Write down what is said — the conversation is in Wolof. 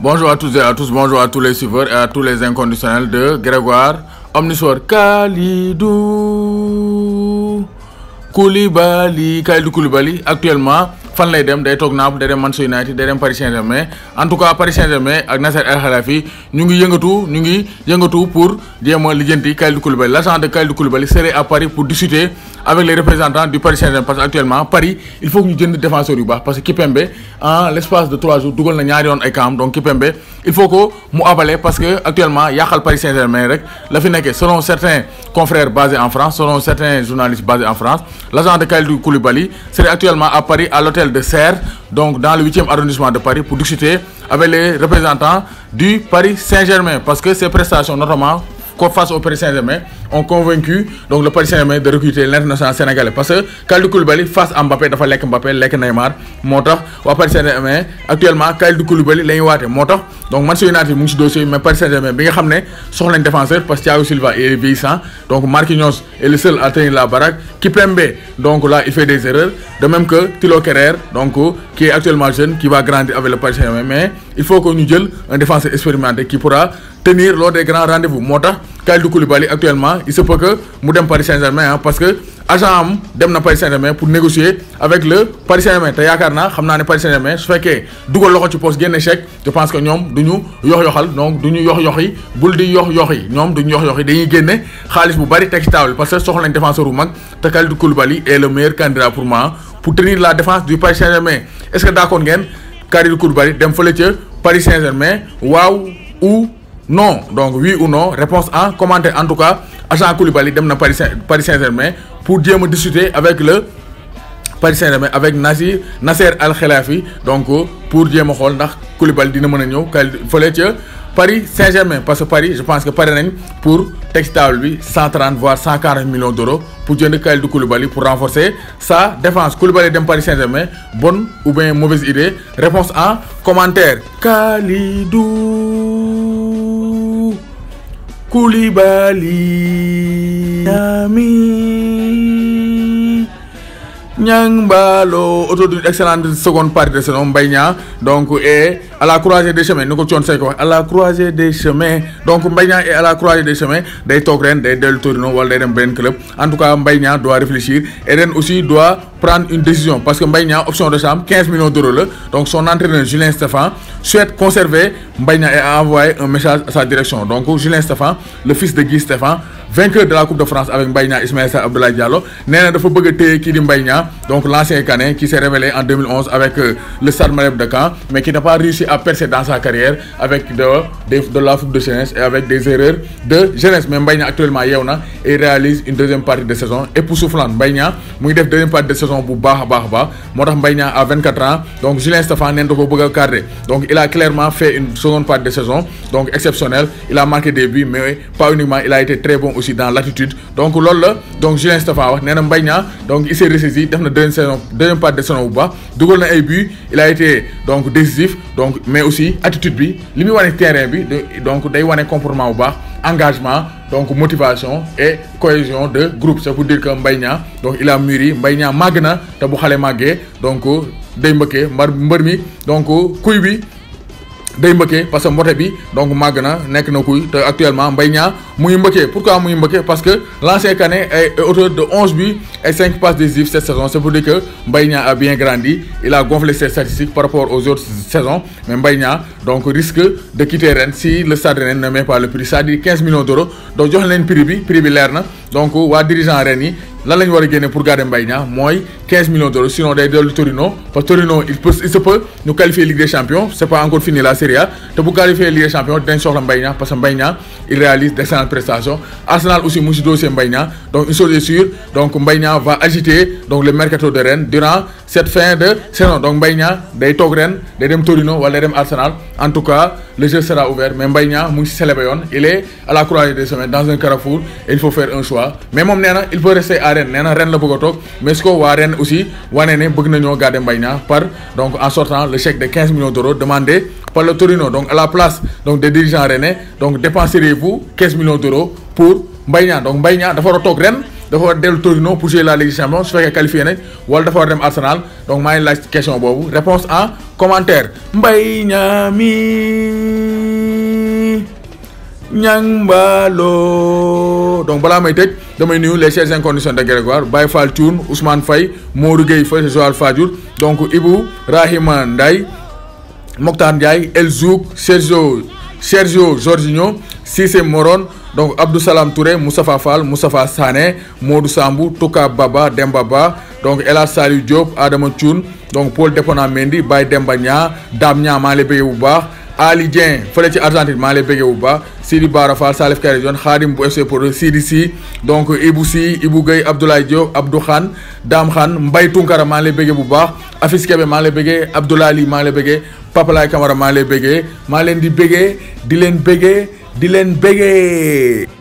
Bonjour à toutes et à tous, bonjour à tous les suiveurs et à tous les inconditionnels de Grégoire Omnisor. Kalidou Koulibaly actuellement fan lay dem day toog Naples day dem Manchester United day dem Paris Saint-Germain. En tout cas Paris Saint-Germain ak Nasser El Khelaifi ñu ngi yëngatu pour jéem a lijjanti Kalidou Koulibaly. L'agent de Kalidou Koulibaly serait à Paris pour discuter avec les représentants du Paris Saint-Germain parce que actuellement Paris il faut que ñu jënd défenseur yu baax parce que Kimpembe en l'espace de 3 jours dugal na ñaari yoon ay camp donc Kimpembe il faut que mu abale parce que actuellement yàqal Paris Saint-Germain rek la fi nekkee selon certains confrères basés en France, selon certains journalistes basés en France. L'agent de Kalidou Koulibaly serait actuellement à Paris à l'hôtel de Serre, donc dans le 8e arrondissement de Paris, pour discuter avec les représentants du Paris Saint-Germain parce que ces prestations notamment face au Paris Saint-Germain ont convaincu donc le Paris Saint-Germain de recruter l'international sénégalais parce que Kalidou Koulibaly face à Mbappé dafa lekk Mbappé lekk Neymar moo tax waa Paris Saint-Germain actuellement Kalidou Koulibaly la ñuy waate moo tax donc Manchester United mu ngi si dossier mais Paris Saint-Germain bi nga xam ne soxla nañ défenseur parce que Thiago Silva est vieillissant donc Marquinhos est le seul à tenir la baraque. Kimpembe donc là il fait des erreurs de même que Thilo Kehrer donc qui est actuellement jeune qui va grandir avec le Paris Saint-Germain mais il faut que ñu jël un défenseur expérimenté qui pourra tenir lors des grands rendez-vous moo tax Kalidou Koulibaly actuellement il se peut que mu dem Paris Saint-Germain parce que agent am dem na Paris Saint-Germain pour négocier avec le Paris Saint-Germain te yaakaar naa xam naa ne Paris Saint-Germain su fekkee dugal loxo ci poste génne chèque je pense que ñoom du ñu yox-yoxal donc du ñu yox-yoxi bul di yox-yoxi ñoom du ñu yox-yoxi dañuy génne xaalis bu bari teg ci table parce que soxla nañ défenseur bu mag te Kalidou Koulibaly est le meilleur candidat pour moi pour tenir la défense du Paris Saint-Germain. Est-ce que d'accord ngeen Kalidou Koulibaly dem fële ca Paris Saint-Germain waaw ou non? Donc oui ou non, réponse en commentaire. En tout cas agent Koulibaly dem na Paris Saint-Germain pour jéem a discuter avec le Paris Saint-Germain avec Nasser El Khelaifi donc pour jéem a xool ndax Koulibaly dina mën a ñëw fële ca Paris Saint-Germain parce que Paris je pense que pare nañ pour teg table bi 130 voire 140 millions d'euros pour jënd Kalidou Koulibaly pour renforcer sa défense. Koulibaly dem Paris Saint-Germain, bonne ou bien mauvaise idée? Réponse en commentaire. Kalidou Koulibaly Niang Ballo autour d'une excellente seconde partie de saison. Mbaye Niang donc est à la croisée des chemins ni ko Thione Seck wax à la croisée des chemins donc Mbaye Niang est à la croisée des chemins day toog ren day dellu Torino wala day dem benn club. En tout cas Mbaye Niang doit réfléchir et ren aussi doit prendre une décision parce que Mbaye Niang option de chambre 15 millions d'euros la donc son entraîneur Julien Stéphan souhaite conserver Mbaye Niang et a envoyé un message à sa direction. Donc Julien Stéphan le fils de Guy Stéphan vainqueur de la Coupe de France avec Mbaye Niang Ismaïla Sarr Abdoulaye Diallo nee na dafa bëgg a téye kii di Mbaye Niang donc l'ancien Canet qui s'est révélé en 2011 avec le Stade Malherbe de Caen mais qui n'a pas réussi à percer dans sa carrière avec de la foot de jeunesse et avec des erreurs de jeunesse. Mais Mbaye Niang actuellement yeew na et réalise une deuxième partie de saison époustouflante. Mbaye Niang mu ngi def deuxième partie de saison bu baax a baax moo tax Mbaye Niang à 24 ans donc Julien Stéphan neen da ko bëgg a garder donc il a clairement fait une seconde partie de saison donc exceptionnelle. Il a marqué des buts mais pas uniquement, il a été très bon aussi dans l'attitude donc loolu la donc Julien Stéphan wax nee na Mbaye Niang donc il s'est ressaisi def na deuxième partie de saison bu baax dugal na ay buts il a été donc décisif donc mais aussi attitude bi li muy wane terrain bi donc day wane comportement bu baax engagement donc motivation et cohésion de groupe. C'est pour dire que Mbaye Niang donc il a mûri. Mbaye Niang màgg na te bu xale màggee donc day mbëkkee mbër mi donc kuy bi day mbëkkee parce que mbote bi donc màgg na nekk na kuy te actuellement Mbaye Niang mu ngi mbëkkee. Pourquoi mu ngi mbëkkee? Parce que l'ancien Canet est auteur de 11 buts et 5 passes décisives cette saison. C'est pour dire que Mbaye Niang a bien grandi, il a gonflé ses statistiques par rapport aux autres saisons. Mais Mbaye Niang donc risque de quitter Rennes si le Stade Rennais ne met pas le prix, c'est-à-dire 15 millions d'euros. Donc jox leen prix bi leer na donc waa dirigeant Rennes yi lan la ñu war a génne pour garder Mbaye Niang mooy 15 millions d'euros sinon day dellu Torino parce que Torino il se peut ñu qualifier Ligue des Champions, c'est pas encore fini la Serie A te bu qualifier Ligue des Champions dinañ soxla Mbaye Niang parce que Mbaye Niang il réalise d'excellentes prestations. Arsenal aussi mu ngi si dossier Mbaye Niang donc une chose est sûre donc Mbaye Niang va agiter donc le mercato de Rennes durant cette fin de saison. Donc Mbaye Niang day toog Rennes day dem Torino wala day dem Arsenal. En tout cas le jeu sera ouvert mais Mbaye Niang mu ngi si célébé yoon il est à la croisée des chemins dans un carrefour et il faut faire un choix mais moom nee na il peut rester à Rennes nee na Rennes la bëgg a toog mais su ko waa Rennes aussi wane ne bëgg nañoo garder Mbaye Niang par donc en sortant le chèque de 15 millions d'euros demandé par le Torino. Donc à la place donc des dirigeants rennais donc dépenserez-vous 15 millions d'euros pour Mbaye Niang. Donc Mbaye Niang dafa war a toog Rennes dafa war dellu Torino pour jouer la Ligue des Champions su fekkee qualifié nañ wala dafa war dem Arsenal donc maa ngi laaj question boobu réponse en commentaire. Mbaye Niami Niang Ballo donc balaa may tëj damay nuyu les chers inconditionnels de Grégoire Baye Fall Thioune Ousmane Faye Modou Gueye Faye Joal Fadiouth donc Ibou Rahima Ndaye Mokhtar Ndiaye El Zouk Sergio Jorginho Cissé Moron donc Abdou Salam Touré Moustapha Fall Moustapha Sané Modou Sambou Touka Baba Demba Ba donc El Hadj Saliou Diop Adama Thioune donc Paul Depona Mendy Baye Demba Nia Dame Nia maa ngi lay bëggee bu baax Ali Dieng fële ci Argentine maa ngi lay bëggee bu baax Sidi Bara Fall Salif Kayre Dione Khadim bu FC pour Sidi Si donc Ibou Si Ibou Gueye Abdoulaye Diop Abdou Khan Dame Khan Mbaye Tunkara maa ngi lay bëggee bu baax Afis Kebe maa ngi lay bëggee Abdoulaye Ali maa ngi lay bëggee Papa Lay Camara maa ngi lay bëggee maa leen di bëggee di leen bëggee di leen bëggee